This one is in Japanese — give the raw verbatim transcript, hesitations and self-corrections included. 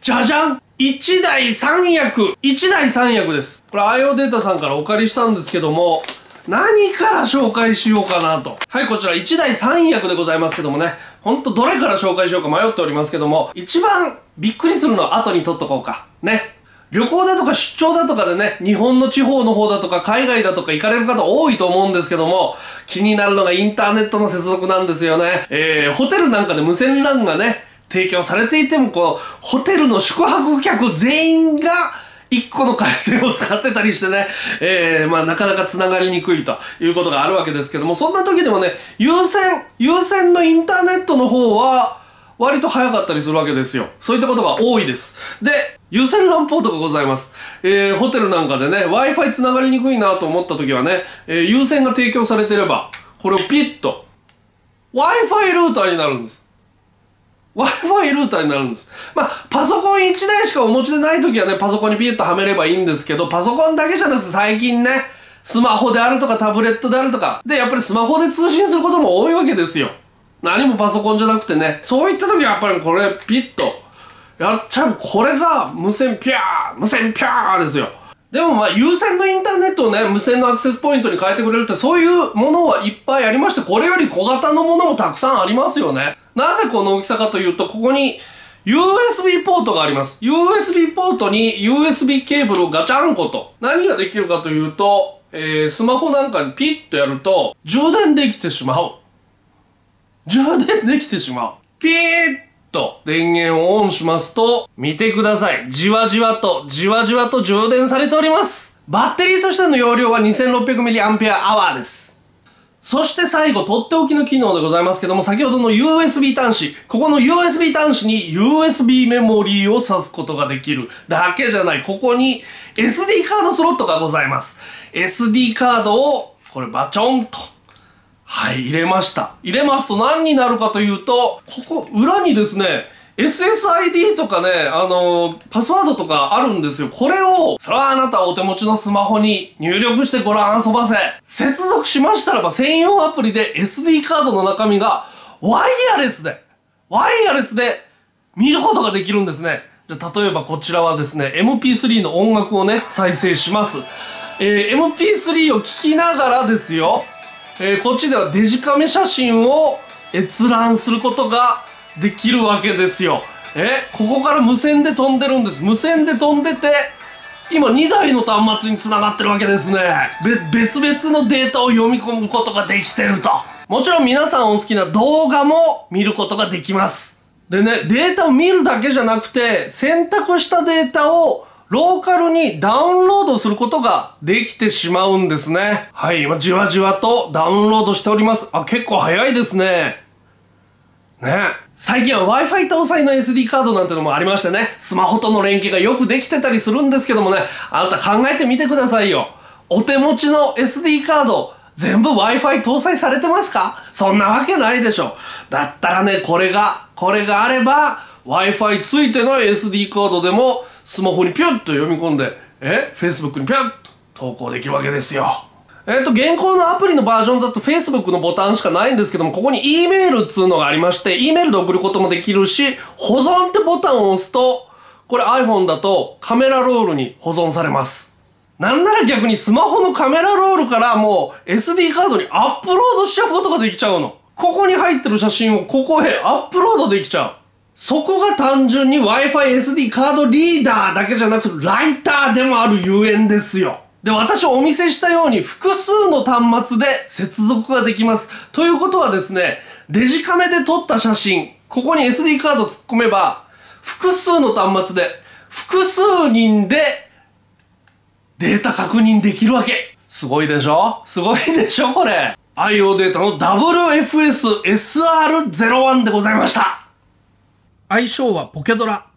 じゃじゃん !いち 台さん役。いち台さん役です。これ アイオー データさんからお借りしたんですけども、何から紹介しようかなと。はい、こちらいち台さん役でございますけどもね。ほんとどれから紹介しようか迷っておりますけども、一番びっくりするのは後に取っとこうか。ね。旅行だとか出張だとかでね、日本の地方の方だとか海外だとか行かれる方多いと思うんですけども、気になるのがインターネットの接続なんですよね。えー、ホテルなんかで無線 ラン がね、提供されていても、こう、ホテルの宿泊客全員がいっこの回線を使ってたりしてね、えー、まあなかなか繋がりにくいということがあるわけですけども、そんな時でもね、有線、有線のインターネットの方は、割と早かったりするわけですよ。そういったことが多いです。で、有線 ラン ポートがございます。えー、ホテルなんかでね、Wi-Fi 繋がりにくいなと思った時はね、えー、有線が提供されてれば、これをピッと、Wi-Fi ルーターになるんです。Wi-Fi ルーターになるんです。まあ、パソコンいち台しかお持ちでない時はね、パソコンにピッとはめればいいんですけど、パソコンだけじゃなくて最近ね、スマホであるとかタブレットであるとか、で、やっぱりスマホで通信することも多いわけですよ。何もパソコンじゃなくてね、そういった時はやっぱりこれピッとやっちゃう。これが無線ピャー無線ピャーですよ。でもまあ有線のインターネットをね、無線のアクセスポイントに変えてくれるってそういうものはいっぱいありまして、これより小型のものもたくさんありますよね。なぜこの大きさかというと、ここに ユーエスビー ポートがあります。ユーエスビー ポートに ユーエスビー ケーブルをガチャンコと。何ができるかというと、えー、スマホなんかにピッとやると、充電できてしまう。充電できてしまう。ピーッと電源をオンしますと、見てください。じわじわと、じわじわと充電されております。バッテリーとしての容量は にせんろっぴゃくミリアンペアアワー です。そして最後、とっておきの機能でございますけども、先ほどの ユーエスビー 端子、ここの ユーエスビー 端子に ユーエスビー メモリーを挿すことができるだけじゃない。ここに エスディー カードスロットがございます。エスディー カードを、これバチョンと、はい、入れました。入れますと何になるかというと、ここ裏にですね、エスエスアイディー とかね、あのー、パスワードとかあるんですよ。これを、それはあなたはお手持ちのスマホに入力してご覧遊ばせ。接続しましたらば専用アプリで エスディー カードの中身がワイヤレスで、ワイヤレスで見ることができるんですね。じゃあ例えばこちらはですね、エムピースリー の音楽をね、再生します。えー、エムピースリー を聞きながらですよ、えー、こっちではデジカメ写真を閲覧することができるわけですよ。え、ここから無線で飛んでるんです。無線で飛んでて、今に台の端末に繋がってるわけですね。べ、別々のデータを読み込むことができてると。もちろん皆さんお好きな動画も見ることができます。でね、データを見るだけじゃなくて、選択したデータをローカルにダウンロードすることができてしまうんですね。はい、今じわじわとダウンロードしております。あ、結構早いですね。ね。最近は Wi-Fi 搭載の エスディー カードなんてのもありましてね、スマホとの連携がよくできてたりするんですけどもね、あなた考えてみてくださいよ。お手持ちの エスディー カード、全部 Wi-Fi 搭載されてますか？そんなわけないでしょ。だったらね、これが、これがあれば、Wi-Fi ついてない エスディー カードでも、スマホにピュッと読み込んで、え ?Facebook にピュッと投稿できるわけですよ。えっと、現行のアプリのバージョンだと Facebook のボタンしかないんですけども、ここに E メールっつうのがありまして、E メールで送ることもできるし、保存ってボタンを押すと、これ iPhone だとカメラロールに保存されます。なんなら逆にスマホのカメラロールからもう エスディー カードにアップロードしちゃうことができちゃうの。ここに入ってる写真をここへアップロードできちゃう。そこが単純に Wi-Fi エスディー カードリーダーだけじゃなくライターでもあるゆえんですよ。で、私お見せしたように複数の端末で接続ができます。ということはですね、デジカメで撮った写真、ここに エスディー カード突っ込めば、複数の端末で、複数人でデータ確認できるわけ。すごいでしょ？すごいでしょこれ。アイオー データの ダブリューエフエスエスアールゼロワン でございました。愛称はポケドラ。